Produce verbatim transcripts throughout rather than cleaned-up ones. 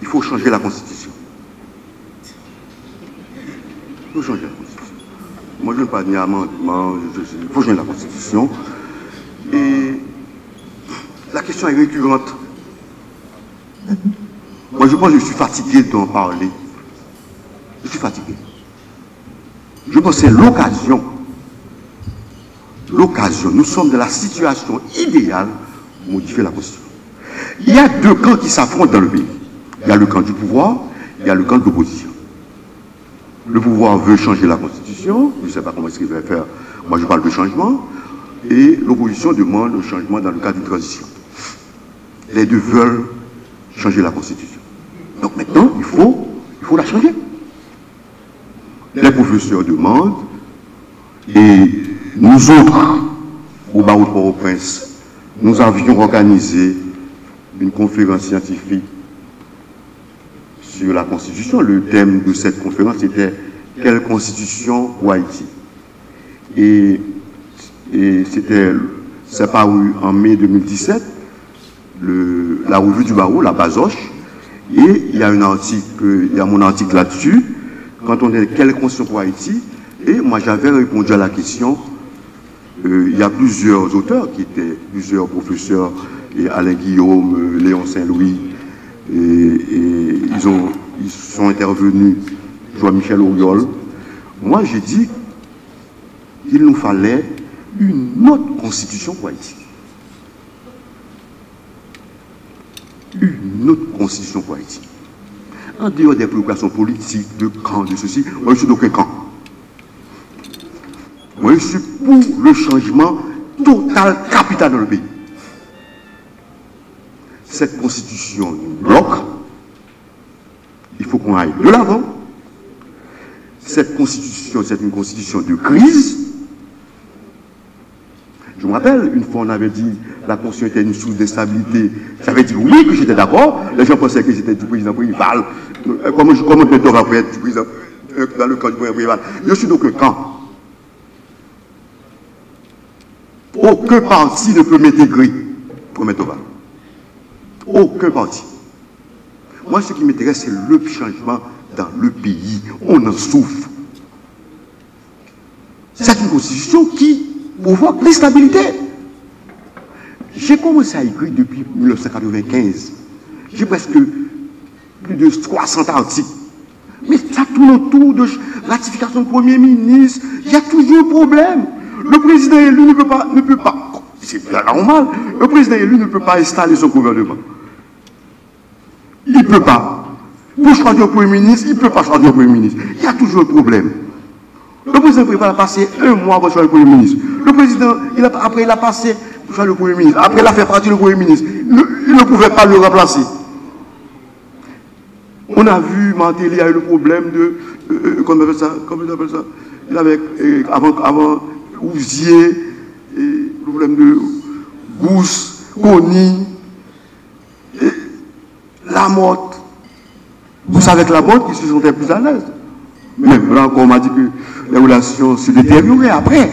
faut changer la Constitution. Il faut changer la Constitution. Moi, je ne veux pas dire amendement, il faut changer la Constitution. Et la question est récurrente. Moi, je pense que je suis fatigué d'en parler. Je suis fatigué. Je pense que c'est l'occasion. L'occasion. Nous sommes dans la situation idéale pour modifier la Constitution. Il y a deux camps qui s'affrontent dans le pays. Il y a le camp du pouvoir, il y a le camp de l'opposition. Le pouvoir veut changer la Constitution, je ne sais pas comment est-ce qu'il va faire, moi je parle de changement, et l'opposition demande le changement dans le cadre d'une transition. Les deux veulent changer la Constitution. Donc maintenant, il faut, il faut la changer. Les professeurs demandent, et nous autres, au barreau de Port-au-Prince, nous avions organisé une conférence scientifique sur la Constitution. Le thème de cette conférence était « Quelle Constitution pour Haïti ?» Et, et c'était, c'est paru en mai deux mille dix-sept, le, la revue du barreau, la Bazoche, et il y a un article, il y a mon article là-dessus, quand on est « Quelle Constitution pour Haïti ?» Et moi j'avais répondu à la question, euh, il y a plusieurs auteurs qui étaient, plusieurs professeurs, et Alain Guillaume, Léon Saint-Louis, et, et ils, ont, ils sont intervenus, Jean-Michel Auriol. Moi, j'ai dit qu'il nous fallait une autre constitution pour Haïti. Une autre constitution pour Haïti. En dehors des préoccupations politiques, de camp, de ceci, moi, je suis d'aucun camp. Moi, je suis pour le changement total, capital dans le pays. Cette constitution nous bloque. Il faut qu'on aille de l'avant. Cette constitution, c'est une constitution de crise. Je me rappelle, une fois on avait dit la constitution était une source d'instabilité. J'avais dit oui, que j'étais d'accord. Les gens pensaient que c'était du président Préval. Comment je comment peut-on après être du président dans le camp du président Préval? Je suis donc un camp. Aucun parti ne peut m'intégrer pour mettre au bas. Aucun parti. Moi, ce qui m'intéresse, c'est le changement dans le pays. On en souffre. C'est une constitution qui provoque l'instabilité. J'ai commencé à écrire depuis mille neuf cent quatre-vingt-quinze. J'ai presque plus de soixante articles. Mais ça tourne autour de ratification du Premier ministre. Il y a toujours un problème. Le président élu ne peut pas, ne peut pas, c'est normal, le président élu ne peut pas installer son gouvernement. Il ne peut pas. Pour choisir le Premier ministre, il ne peut pas choisir le Premier ministre. Il y a toujours un problème. Le président Préval a passé un mois pour choisir le Premier ministre. Le président, il a, après, il a passé pour choisir le Premier ministre. Après, il a fait partie du Premier ministre. Le, il ne pouvait pas le remplacer. On a vu, Martelly, il y a eu le problème de, euh, comment on appelle ça, comment on appelle ça, il avait, euh, avant, avant Ouzier, et le problème de Gousse, Conny, Lamotte. Vous savez que Lamotte, ils se sentaient plus à l'aise. Même là encore, on m'a dit que les relations se détérioraient après.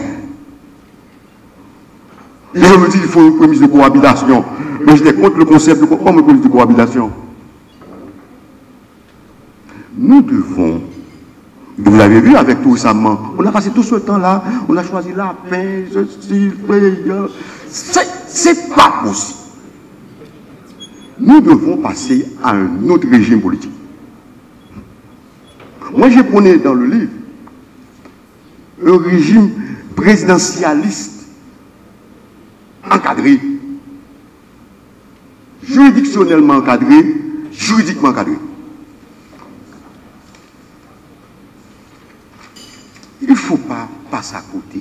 Et on me dit qu'il faut une prémisse de cohabitation. Mais j'étais contre le concept de comment prémisse de cohabitation. Nous devons, vous l'avez vu avec tout récemment, on a passé tout ce temps-là, on a choisi la paix, ceci, c'est pas possible. Nous devons passer à un autre régime politique. Moi, j'ai prôné dans le livre un régime présidentialiste encadré, juridictionnellement encadré, juridiquement encadré. Il ne faut pas passer à côté.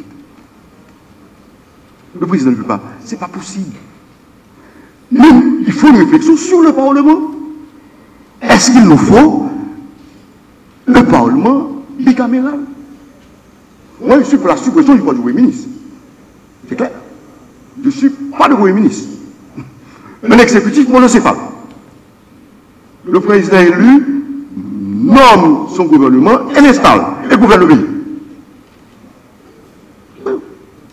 Le président ne veut pas. Ce n'est pas possible. Mais il faut une réflexion sur le Parlement. Est-ce qu'il nous faut le Parlement bicaméral? Moi, je suis pour la suppression du pouvoir du Premier ministre. C'est clair. Je ne suis pas le Premier ministre. Un exécutif monocéphale. Le président élu nomme son gouvernement et l'installe et gouverne le pays.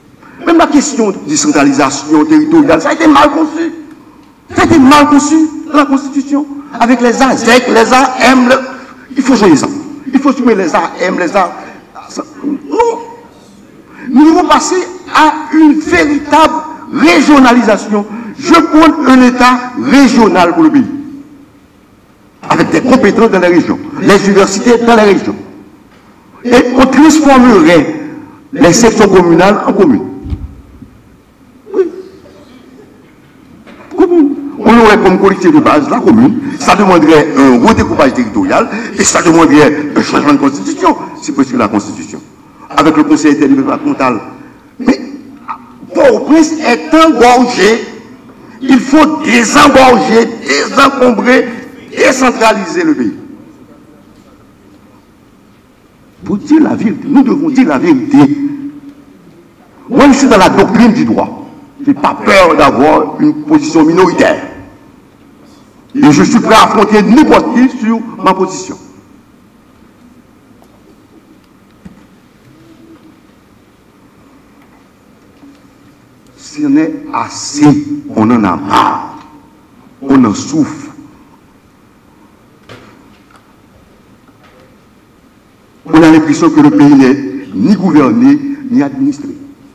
La question de décentralisation territoriale, ça a été mal conçu. Ça a été mal conçu. la Constitution. Avec les A, Z, les A, M, le... il faut changer ça. Il faut supprimer les A, M, les A. Non. Nous devons passer à une véritable régionalisation. Je prends un État régional pour le pays. Avec des compétences dans les régions, les universités dans les régions. Et on transformerait les sections communales en communes. Oui. Commune. On aurait comme collectivité de base la commune. Ça demanderait un redécoupage territorial et ça demanderait un changement de constitution, si possible la constitution. Avec le conseil interdépartemental. Mais Port-au-Prince est engorgé. Il faut désengorger, désencombrer, décentraliser le pays. Pour dire la vérité, nous devons dire la vérité. Moi, je suis dans la doctrine du droit. Je n'ai pas peur d'avoir une position minoritaire. Et je suis prêt à affronter n'importe qui sur ma position. Si on est assez, on en a marre. On en souffre. On a l'impression que le pays n'est ni gouverné, ni administré.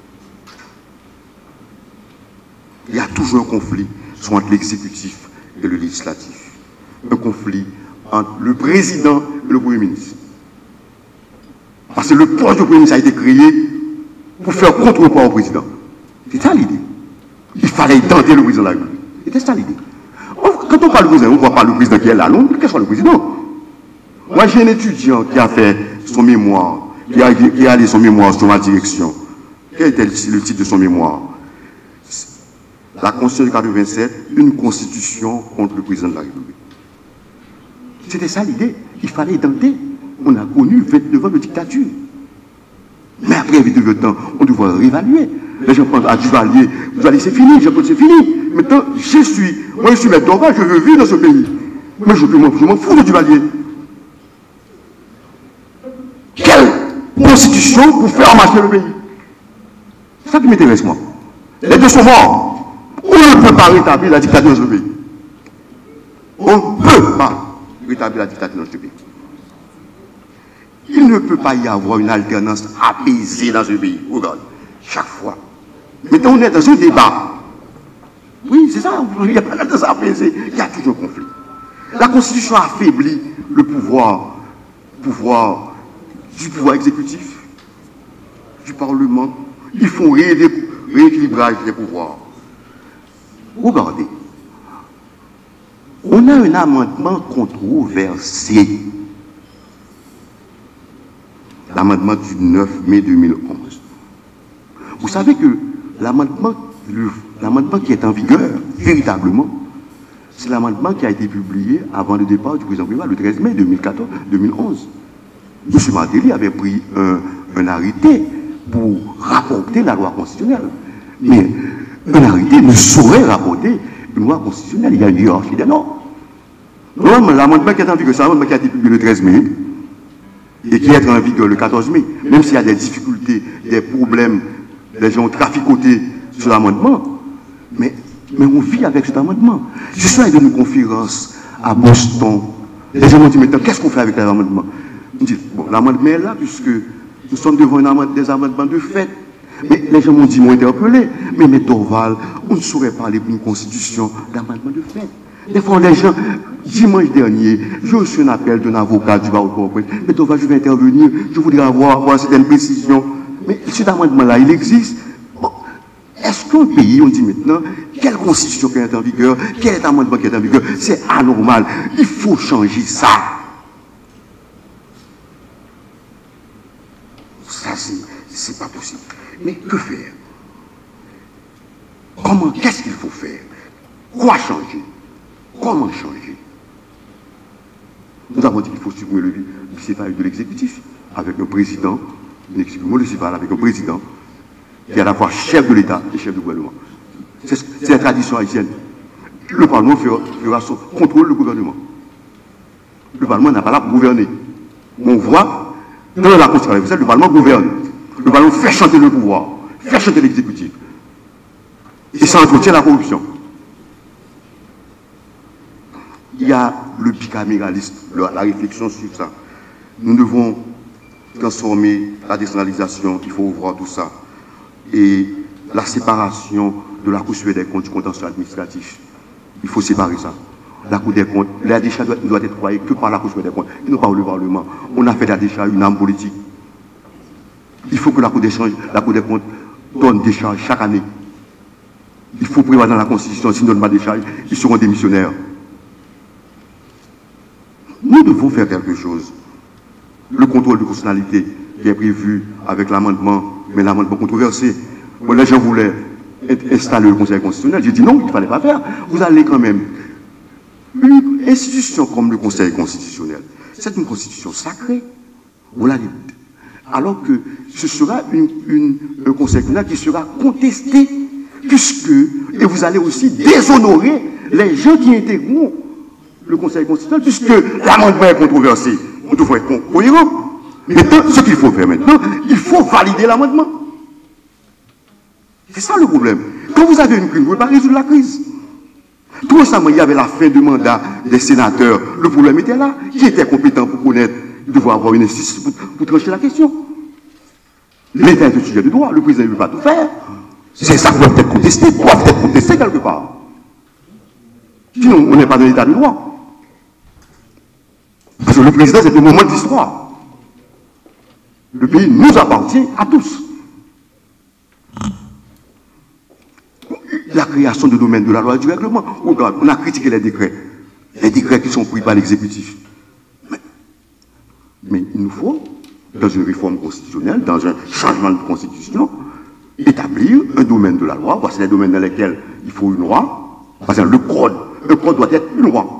Il y a toujours un conflit soit entre l'exécutif et le législatif. Un conflit entre le président et le premier ministre. Parce que le poste du premier ministre a été créé pour faire contrepoids au président. C'est ça l'idée. Il fallait tenter le président de la République. C'était ça l'idée. Quand on parle du président, on ne voit pas le président qui est là, non, quel soit le président. Moi, j'ai un étudiant qui a fait son mémoire, qui a, qui a allé son mémoire sur ma direction. Quel était le titre de son mémoire? La Constitution de quatre-vingt-sept, une constitution contre le président de la République. C'était ça l'idée. Il fallait tenter. On a connu vingt-neuf ans de dictature. Mais après vingt-deux temps, on devrait réévaluer. Les gens pensent à Duvalier. Duvalier, c'est fini. Je pense c'est fini. Maintenant, je suis. Moi, je suis maître d'ouvrage, je veux vivre dans ce pays. Mais je, je m'en fous de Duvalier. Quelle constitution pour faire marcher le pays? C'est ça qui m'intéresse, moi. Les deux sont morts. On ne peut pas rétablir la dictature dans ce pays. On ne peut pas rétablir la dictature dans ce pays. Il ne peut pas y avoir une alternance apaisée dans ce pays. Regarde, chaque fois. Maintenant, on est dans un débat. Oui, c'est ça. Il n'y a pas d'alternance apaisée. Il y a toujours un conflit. La Constitution affaiblit le pouvoir, pouvoir du pouvoir exécutif, du Parlement. Il faut rééquilibrage des pouvoirs. Regardez. On a un amendement controversé. L'amendement du neuf mai deux mille onze. Vous savez que l'amendement qui est en vigueur, véritablement, c'est l'amendement qui a été publié avant le départ du président Préval, le treize mai deux mille quatorze deux mille onze. M. Martelly avait pris un, un arrêté pour rapporter la loi constitutionnelle. Mais un arrêté ne saurait rapporter une loi constitutionnelle. Il y a une hiérarchie des normes. L'amendement qui est en vigueur, c'est l'amendement qui a été publié le treize mai et qui est en vigueur le quatorze mai. Même s'il y a des difficultés, des problèmes, les gens ont traficoté sur l'amendement, mais, mais on vit avec cet amendement. Je suis allé à une conférence à Boston. Les gens m'ont dit, maintenant, qu'est-ce qu'on fait avec l'amendement? On dit, bon, l'amendement est là, puisque nous sommes devant une amendement, des amendements de fait. Mais les gens m'ont dit, m'ont interpellé. Mais, mais Dorval, on ne saurait parler d'une constitution d'amendement de fait. Des fois, les gens, dimanche dernier, j'ai reçu un appel d'un avocat du barreau corporel. Mais Dorval, je vais intervenir, je voudrais avoir, avoir certaines précisions. Mais cet amendement-là, il existe. Bon, est-ce qu'un pays, on dit maintenant, quelle constitution qui est en vigueur, quel est l'amendement qui est en vigueur? C'est anormal. Il faut changer ça. Ça, c'est pas possible. Mais que faire? Comment? Qu'est-ce qu'il faut faire? Quoi changer? Comment changer? Nous avons dit qu'il faut supprimer le municipal de l'exécutif avec un président, un exécutif municipal avec un président qui est à la fois chef de l'État et chef du gouvernement. C'est la tradition haïtienne. Le Parlement fera, fera son contrôle du gouvernement. Le Parlement n'a pas là pour gouverner. On voit dans la Constitution, le Parlement gouverne. Le Parlement fait chanter le pouvoir, fait chanter l'exécutif. Et ça entretient la corruption. il y a le bicaméralisme, la, la réflexion sur ça. Nous devons transformer la décentralisation, il faut voir tout ça. Et la séparation de la Cour supérieure des comptes du contentieux administratif. Il faut séparer ça. La Cour des comptes, la décharge doit, doit être croyée que par la Cour supérieure des comptes, et non pas le Parlement. On a fait de la décharge une arme politique. Il faut que la Cour des, la Cour des comptes donne des charges chaque année. Il faut prévoir dans la Constitution, s'ils ne donnent pas des charges, ils seront démissionnaires. Nous devons faire quelque chose. Le contrôle de constitutionnalité qui est prévu avec l'amendement, mais l'amendement controversé. Bon, les gens voulaient installer le Conseil constitutionnel. J'ai dit non, il ne fallait pas faire. Vous allez quand même. Une institution comme le Conseil constitutionnel, c'est une constitution sacrée. Vous l'avez dit. Alors que ce sera une, une, un Conseil constitutionnel qui sera contesté, puisque, et vous allez aussi déshonorer les gens qui intégreront le Conseil constitutionnel, puisque l'amendement est controversé. On devrait être cohérent. Maintenant, ce qu'il faut faire maintenant, il faut valider l'amendement. C'est ça le problème. Quand vous avez une crise, vous ne pouvez pas résoudre la crise. Tout récemment, il y avait la fin du mandat des sénateurs. Le problème était là. Qui était compétent pour connaître, il devait avoir une institution pour, pour trancher la question. L'État est un sujet de droit. Le président ne veut pas tout faire. C'est ça qui doit être contesté, doit être contesté quelque part. Sinon, on n'est pas dans l'état de droit. Parce que le président, c'est un moment de l'histoire. Le pays nous appartient à tous. La création de domaine de la loi et du règlement. On a critiqué les décrets. Les décrets qui sont pris par l'exécutif. Mais, mais il nous faut, dans une réforme constitutionnelle, dans un changement de constitution, établir un domaine de la loi. Voici les domaines dans lesquels il faut une loi. Parce que le code, le code doit être une loi.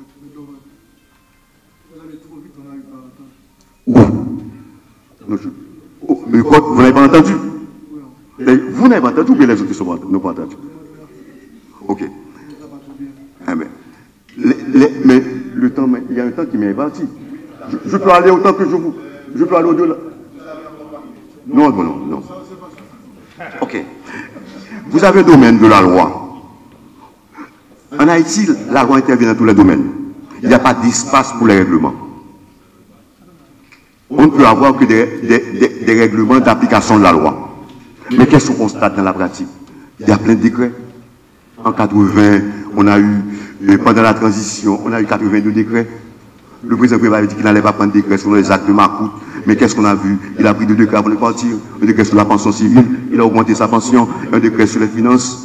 Oh. Oh, le code, vous n'avez pas entendu? Vous n'avez pas entendu ou bien les autres n'ont pas entendu? Ok. Ah ben, les, les, mais le temps, il y a un temps qui m'est parti. Je, je peux aller autant que je vous. Je peux aller au-delà. Non, non, non, non. Ok. Vous avez le domaine de la loi. En Haïti, la loi intervient dans tous les domaines. Il n'y a pas d'espace pour les règlements. On ne peut avoir que des, des, des, des règlements d'application de la loi. Mais qu'est-ce qu'on constate dans la pratique? Il y a plein de décrets. En quatre-vingts, on a eu, pendant la transition, on a eu quatre-vingt-deux décrets. Le président Préval avait dit qu'il n'allait pas prendre décret sur les actes de Macoute. Mais qu'est-ce qu'on a vu? Il a pris deux décrets avant de partir. Un décret sur la pension civile, il a augmenté sa pension. Un décret sur les finances.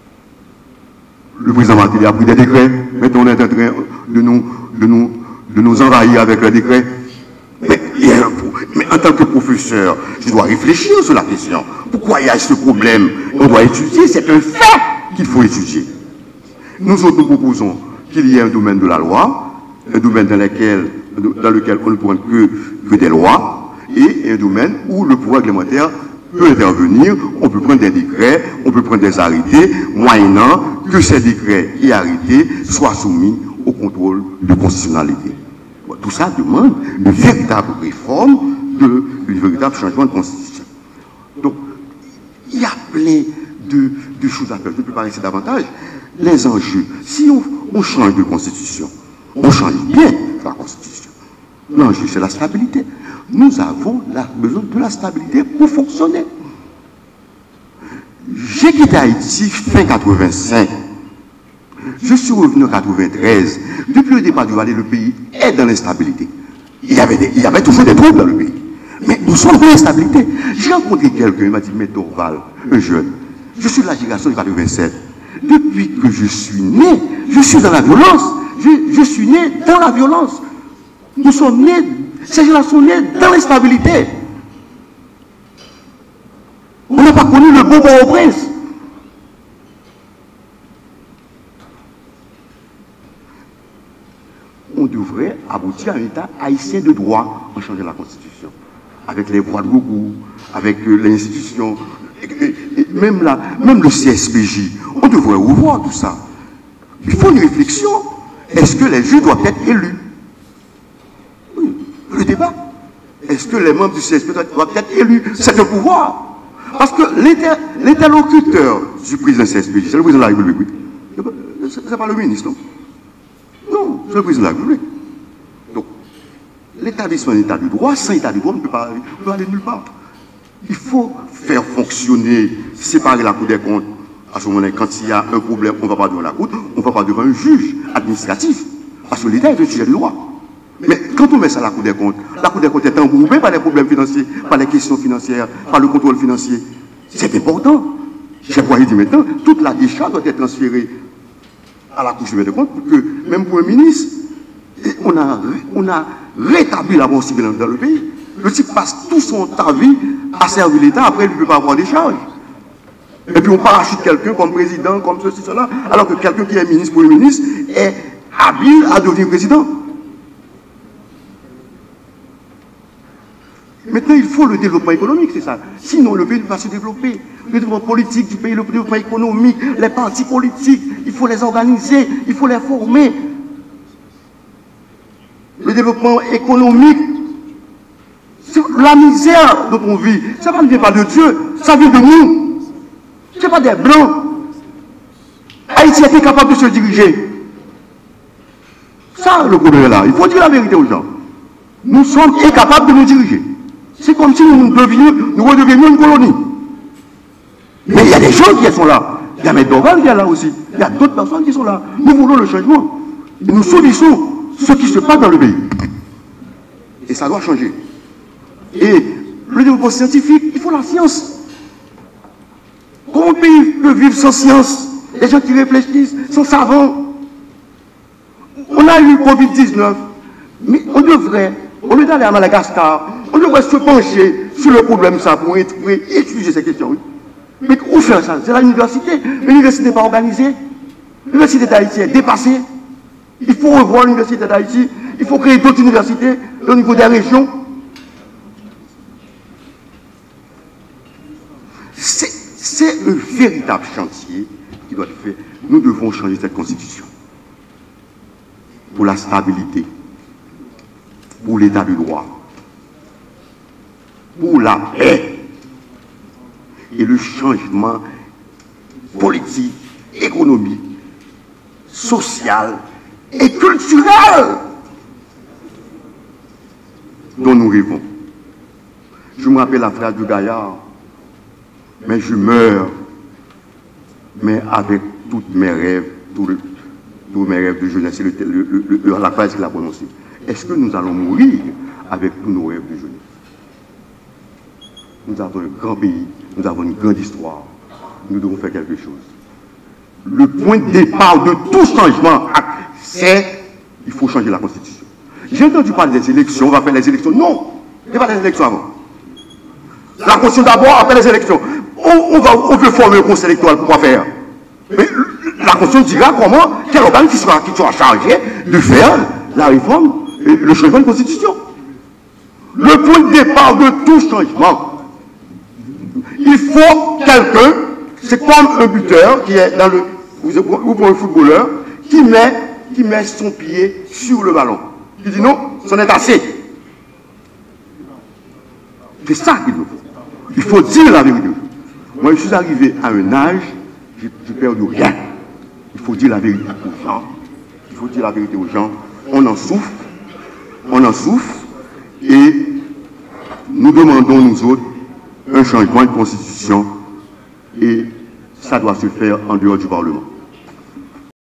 Le président Martelly a pris des décrets. Maintenant, on est en train de nous, de nous, de nous envahir avec les décrets. Mais, mais en tant que professeur, je dois réfléchir sur la question. Pourquoi il y a ce problème? On doit étudier, c'est un fait qu'il faut étudier. Nous autres, nous proposons qu'il y ait un domaine de la loi, un domaine dans lequel, dans lequel on ne prend que, que des lois, et un domaine où le pouvoir réglementaire peut intervenir, on peut prendre des décrets, on peut prendre des arrêtés, moyennant que ces décrets et arrêtés soient soumis au contrôle de constitutionnalité. Tout ça demande une véritable réforme, de, un véritable changement de constitution. Donc, il y a plein de, de choses à faire. Je ne peux pas rester davantage. Les enjeux, si on, on change de constitution, on change bien la constitution. L'enjeu, c'est la stabilité. Nous avons la, besoin de la stabilité pour fonctionner. J'ai quitté Haïti fin quatre-vingt-cinq. Je suis revenu en quatre-vingt-treize. Depuis le départ du Valais, le pays est dans l'instabilité. Il y avait, des, il y avait toujours des troubles dans le pays. Mais nous sommes dans l'instabilité. J'ai rencontré quelqu'un, il m'a dit, mais Dorval, un jeune, je suis de la génération de quatre-vingt-sept. Depuis que je suis né, je suis dans la violence. Je, je suis né dans la violence. Nous sommes nés, ces gens-là sont nés dans l'instabilité. On n'a pas connu le bon Port-au-Prince. On devrait aboutir à un État haïtien de droit en changeant la Constitution. Avec les voies de recours, avec euh, les institutions, et, et, et même, la, même le C S P J. On devrait revoir tout ça. Il faut une réflexion. Est-ce que les juges doivent être élus? Oui, le débat. Est-ce que les membres du C S P doivent être élus? C'est un pouvoir. Parce que l'interlocuteur du président du C S P J, c'est le président de la République. C'est pas le ministre, non? Non. c'est le président de la République. Donc, l'établissement d'un état de droit, sans état de droit, on ne peut pas aller, on peut aller nulle part. Il faut faire fonctionner, séparer la Cour des comptes. À ce moment-là, quand il y a un problème, on ne va pas devant la Cour, on ne va pas devant un juge administratif. Parce que l'État est un sujet de droit. Mais quand on met ça à la Cour des comptes, la Cour des comptes est englobée par les problèmes financiers, par les questions financières, par le contrôle financier. C'est important. J'ai voyé dire maintenant, toute la décharge doit être transférée à la Cour des comptes pour que, même pour un ministre, on a, on a rétabli la bonne civile dans le pays. Le type passe tout son temps vie à servir l'État, après il ne peut pas avoir des charges. Et puis on parachute quelqu'un comme président, comme ceci, cela, alors que quelqu'un qui est ministre, premier ministre, est habile à devenir président. Maintenant, il faut le développement économique, c'est ça. Sinon, le pays ne va pas se développer. Le développement politique du pays, le développement économique, les partis politiques, il faut les organiser, il faut les former. Le développement économique, c'est la misère dont on vit. Ça ne vient pas de Dieu, ça vient de nous. Ce n'est pas des Blancs. Haïti était capable de se diriger. Ça, le problème est là. Il faut dire la vérité aux gens. Nous sommes incapables de nous diriger. C'est comme si nous devions, nous redevenions une colonie. Mais il y a des gens qui sont là. Il y a Médoval qui est là aussi. Il y a d'autres personnes qui sont là. Nous voulons le changement. Et nous subissons ce qui se passe dans le pays. Et ça doit changer. Et le développement scientifique, il faut la science. Comment un pays peut vivre sans science? Les gens qui réfléchissent, sans savants. On a eu Covid dix-neuf. Mais on devrait, au lieu d'aller à Madagascar, on devrait se pencher sur le problème ça pour étudier ces questions. Mais où faire ça? C'est l'université. L'université n'est pas organisée. L'université d'Haïti est dépassée. Il faut revoir l'université d'Haïti. Il faut créer d'autres universités au niveau des régions. C'est un véritable chantier qui doit être fait. Nous devons changer cette constitution. Pour la stabilité. Pour l'état de droit. Pour la paix. Et le changement politique, économique, social et culturel dont nous rêvons. Je me rappelle la phrase du Gaillard, mais je meurs, mais avec tous mes rêves, tous, le, tous mes rêves de jeunesse, le, le, le, la phrase qu'il a prononcée. Est-ce que nous allons mourir avec tous nos rêves de jeunesse? Nous avons un grand pays, nous avons une grande histoire, nous devons faire quelque chose. Le point de départ de tout changement, c'est qu'il faut changer la Constitution. J'ai entendu parler des élections, on va faire les élections. Non, il n'y a pas les élections avant. La Constitution d'abord, après les élections. On, on, va, on veut former un conseil électoral pour quoi faire. Mais la Constitution dira comment, quel organe qui sera, qui sera chargé de faire la réforme, et le changement de Constitution. Le point de départ de tout changement, il faut quelqu'un, c'est comme un buteur qui est dans le, ou pour un footballeur, qui met, qui met son pied sur le ballon. Il dit non, c'en est assez. C'est ça qu'il nous faut. Il faut dire la vérité. Moi, je suis arrivé à un âge, j'ai perdu rien. Il faut dire la vérité aux gens. Il faut dire la vérité aux gens. On en souffre. On en souffre. Et nous demandons, nous autres, un changement de constitution. Et ça doit se faire en dehors du Parlement.